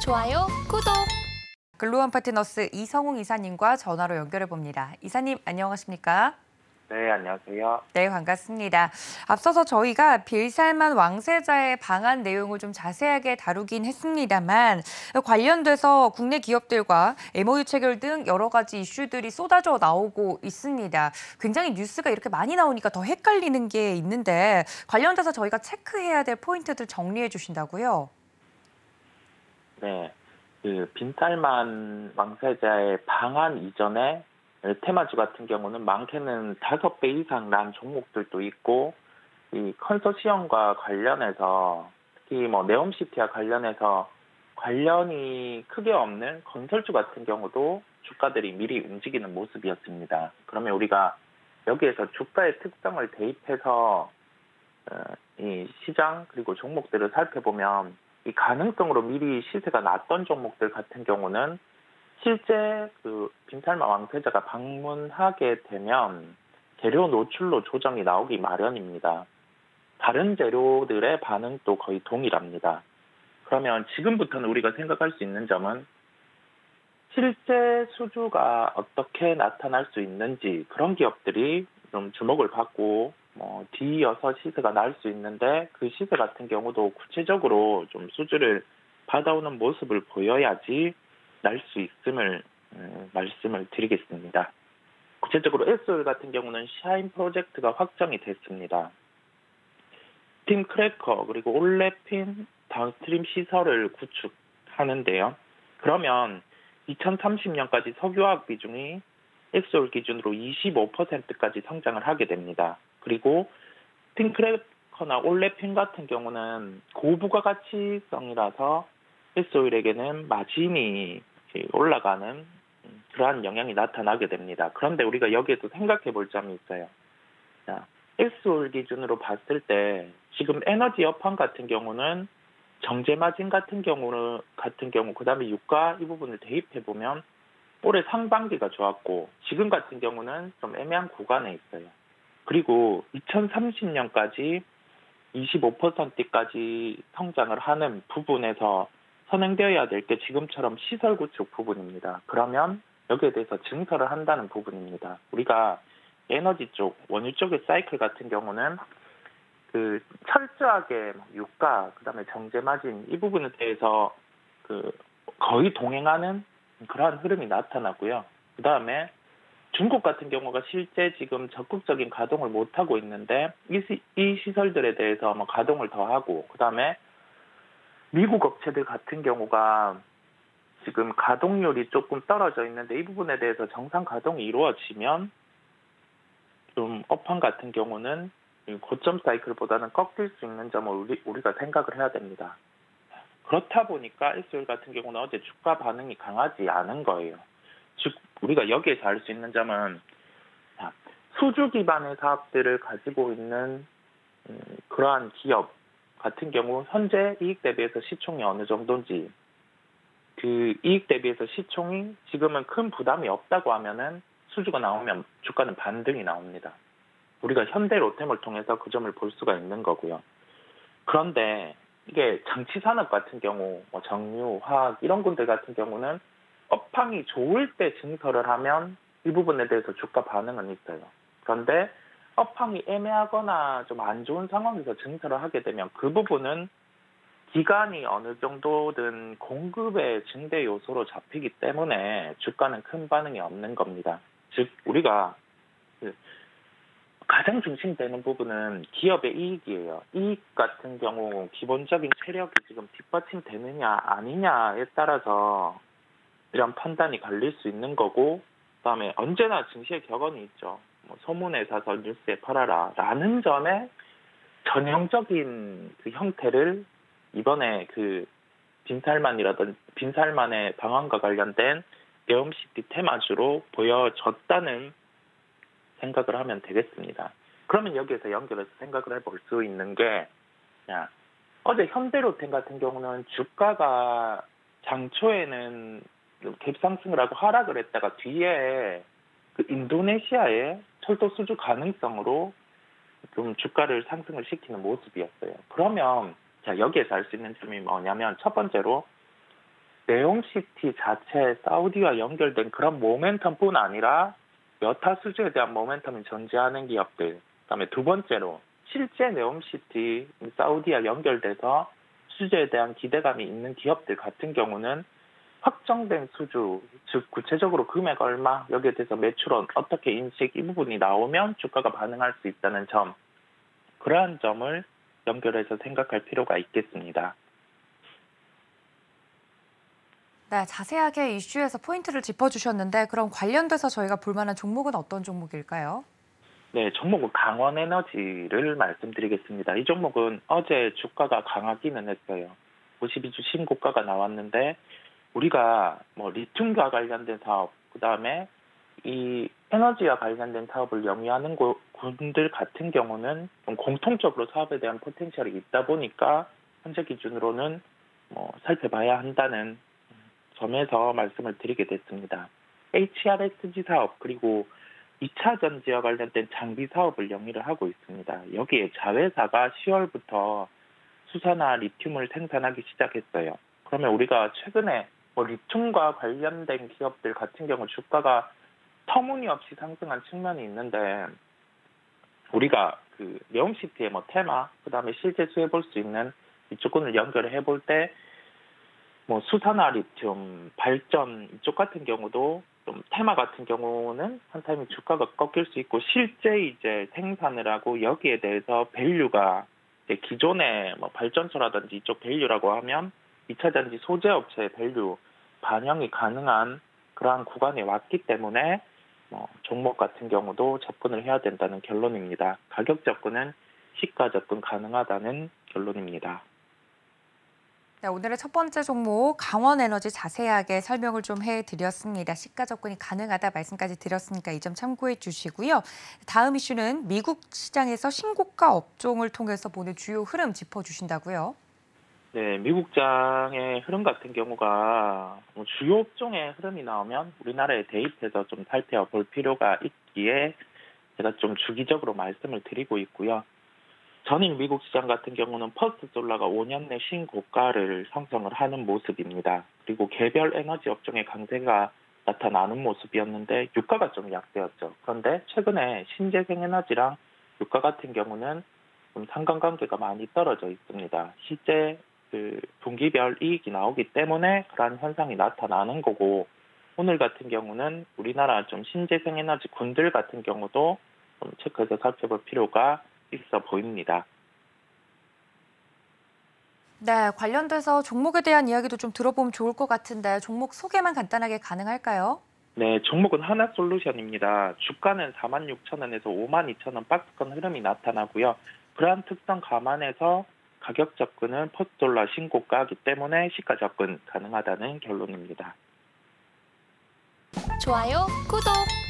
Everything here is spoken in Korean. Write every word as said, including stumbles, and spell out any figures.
좋아요, 구독. 글로원 파트너스 이성웅 이사님과 전화로 연결해 봅니다. 이사님 안녕하십니까? 네, 안녕하세요. 네, 반갑습니다. 앞서서 저희가 빌살만 왕세자의 방안 내용을 좀 자세하게 다루긴 했습니다만 관련돼서 국내 기업들과 엠오유 체결 등 여러 가지 이슈들이 쏟아져 나오고 있습니다. 굉장히 뉴스가 이렇게 많이 나오니까 더 헷갈리는 게 있는데 관련돼서 저희가 체크해야 될 포인트들 정리해 주신다고요? 네, 그 빈탈만 왕세자의 방한 이전에 테마주 같은 경우는 많게는 다섯 배 이상 난 종목들도 있고, 이 컨소시엄과 관련해서 특히 뭐 네옴시티와 관련해서 관련이 크게 없는 건설주 같은 경우도 주가들이 미리 움직이는 모습이었습니다. 그러면 우리가 여기에서 주가의 특성을 대입해서 이 시장 그리고 종목들을 살펴보면 이 가능성으로 미리 시세가 났던 종목들 같은 경우는 실제 그 빈탈만 왕세자가 방문하게 되면 재료 노출로 조정이 나오기 마련입니다. 다른 재료들의 반응도 거의 동일합니다. 그러면 지금부터는 우리가 생각할 수 있는 점은 실제 수주가 어떻게 나타날 수 있는지, 그런 기업들이 좀 주목을 받고 뭐 뒤이어서 시세가 날 수 있는데, 그 시세 같은 경우도 구체적으로 좀 수주를 받아오는 모습을 보여야지 날 수 있음을 음, 말씀을 드리겠습니다. 구체적으로 에스오일 같은 경우는 샤인 프로젝트가 확정이 됐습니다. 스팀 크래커 그리고 올레핀 다운스트림 시설을 구축하는데요. 그러면 이천삼십 년까지 석유화학 비중이 에스오일 기준으로 이십오 퍼센트까지 성장을 하게 됩니다. 그리고 스팀 크래커나 올레핀 같은 경우는 고부가가치성이라서 에스오일에게는 마진이 올라가는 그러한 영향이 나타나게 됩니다. 그런데 우리가 여기에도 생각해 볼 점이 있어요. 자, 에스오일 기준으로 봤을 때 지금 에너지 업황 같은 경우는 정제 마진 같은 경우는 같은 경우 그다음에 유가 이 부분을 대입해 보면 올해 상반기가 좋았고, 지금 같은 경우는 좀 애매한 구간에 있어요. 그리고 이천삼십 년까지 이십오 퍼센트까지 성장을 하는 부분에서 선행되어야 될 게 지금처럼 시설 구축 부분입니다. 그러면 여기에 대해서 증설을 한다는 부분입니다. 우리가 에너지 쪽, 원유 쪽의 사이클 같은 경우는 그 철저하게 유가, 그다음에 정제 마진 이 부분에 대해서 그 거의 동행하는 그러한 흐름이 나타나고요. 그다음에 중국 같은 경우가 실제 지금 적극적인 가동을 못 하고 있는데 이, 시, 이 시설들에 대해서 뭐 가동을 더 하고, 그다음에 미국 업체들 같은 경우가 지금 가동률이 조금 떨어져 있는데 이 부분에 대해서 정상 가동이 이루어지면 좀 업황 같은 경우는 고점 사이클보다는 꺾일 수 있는 점을 우리, 우리가 생각을 해야 됩니다. 그렇다 보니까 에스오일 같은 경우는 어제 주가 반응이 강하지 않은 거예요. 즉 우리가 여기에서 알 수 있는 점은 수주 기반의 사업들을 가지고 있는 음, 그러한 기업 같은 경우 현재 이익 대비해서 시총이 어느 정도인지, 그 이익 대비해서 시총이 지금은 큰 부담이 없다고 하면은 수주가 나오면 주가는 반등이 나옵니다. 우리가 현대 로템을 통해서 그 점을 볼 수가 있는 거고요. 그런데 이게 장치 산업 같은 경우, 뭐 정유, 화학 이런 군들 같은 경우는 업황이 좋을 때 증설을 하면 이 부분에 대해서 주가 반응은 있어요. 그런데 업황이 애매하거나 좀 안 좋은 상황에서 증설을 하게 되면 그 부분은 기간이 어느 정도든 공급의 증대 요소로 잡히기 때문에 주가는 큰 반응이 없는 겁니다. 즉 우리가 가장 중심되는 부분은 기업의 이익이에요. 이익 같은 경우 기본적인 체력이 지금 뒷받침되느냐 아니냐에 따라서 이런 판단이 갈릴 수 있는 거고, 그다음에 언제나 증시의 격언이 있죠. 뭐 소문에 사서 뉴스에 팔아라 라는 점에 전형적인 그 형태를 이번에 그 빈살만이라든 빈살만의 방안과 관련된 네옴시티 테마주로 보여졌다는 생각을 하면 되겠습니다. 그러면 여기에서 연결해서 생각을 해볼 수 있는 게, 야, 어제 현대로템 같은 경우는 주가가 장초에는 갭상승을 하고 하락을 했다가 뒤에 그 인도네시아의 철도 수주 가능성으로 좀 주가를 상승을 시키는 모습이었어요. 그러면 자 여기에서 알 수 있는 점이 뭐냐면, 첫 번째로 네옴시티 자체 사우디와 연결된 그런 모멘텀뿐 아니라 여타 수주에 대한 모멘텀을 전제하는 기업들, 그다음에 두 번째로 실제 네옴시티 사우디와 연결돼서 수주에 대한 기대감이 있는 기업들 같은 경우는 확정된 수주, 즉 구체적으로 금액 얼마, 여기에 대해서 매출원 어떻게 인식, 이 부분이 나오면 주가가 반응할 수 있다는 점, 그러한 점을 연결해서 생각할 필요가 있겠습니다. 네, 자세하게 이슈에서 포인트를 짚어주셨는데 그럼 관련돼서 저희가 볼 만한 종목은 어떤 종목일까요? 네, 종목은 강원에너지를 말씀드리겠습니다. 이 종목은 어제 주가가 강하기는 했어요. 오십이 주 신고가가 나왔는데 우리가 뭐 리튬과 관련된 사업, 그 다음에 이 에너지와 관련된 사업을 영위하는 곳- 군들 같은 경우는 좀 공통적으로 사업에 대한 포텐셜이 있다 보니까 현재 기준으로는 뭐 살펴봐야 한다는 점에서 말씀을 드리게 됐습니다. 에이치알에스지 사업 그리고 이 차 전지와 관련된 장비 사업을 영위를 하고 있습니다. 여기에 자회사가 시월부터 수소나 리튬을 생산하기 시작했어요. 그러면 우리가 최근에 뭐 리튬과 관련된 기업들 같은 경우 주가가 터무니없이 상승한 측면이 있는데 우리가 그 네옴시티의 뭐 테마, 그다음에 실제 수해 볼 수 있는 이쪽을 연결해 볼 때 뭐 수산화 리튬, 발전 이쪽 같은 경우도 좀 테마 같은 경우는 한 타임에 주가가 꺾일 수 있고 실제 이제 생산을 하고 여기에 대해서 밸류가 이제 기존의 뭐 발전소라든지 이쪽 밸류라고 하면 이 차 전지 소재 업체의 밸류 반영이 가능한 그러한 구간에 왔기 때문에 뭐 종목 같은 경우도 접근을 해야 된다는 결론입니다. 가격 접근은 시가 접근 가능하다는 결론입니다. 네, 오늘의 첫 번째 종목 강원에너지 자세하게 설명을 좀 해드렸습니다. 시가 접근이 가능하다 말씀까지 드렸으니까 이 점 참고해 주시고요. 다음 이슈는 미국 시장에서 신고가 업종을 통해서 보는 주요 흐름 짚어주신다고요. 네, 미국장의 흐름 같은 경우가 뭐 주요 업종의 흐름이 나오면 우리나라에 대입해서 좀 살펴볼 필요가 있기에 제가 좀 주기적으로 말씀을 드리고 있고요. 전일 미국 시장 같은 경우는 퍼스트솔라가 오 년 내 신고가를 형성을 하는 모습입니다. 그리고 개별 에너지 업종의 강세가 나타나는 모습이었는데 유가가 좀 약세였죠. 그런데 최근에 신재생에너지랑 유가 같은 경우는 좀 상관관계가 많이 떨어져 있습니다. 실제 그 분기별 이익이 나오기 때문에 그러한 현상이 나타나는 거고 오늘 같은 경우는 우리나라 좀 신재생에너지 군들 같은 경우도 좀 체크해서 살펴볼 필요가 있어 보입니다. 네, 관련돼서 종목에 대한 이야기도 좀 들어보면 좋을 것 같은데 종목 소개만 간단하게 가능할까요? 네, 종목은 하나솔루션입니다. 주가는 사만 육천 원에서 오만 이천 원 박스권 흐름이 나타나고요. 그러한 특성 감안해서 가격 접근은 퍼스트솔라 신고가이기 때문에 시가 접근 가능하다는 결론입니다. 좋아요, 구독!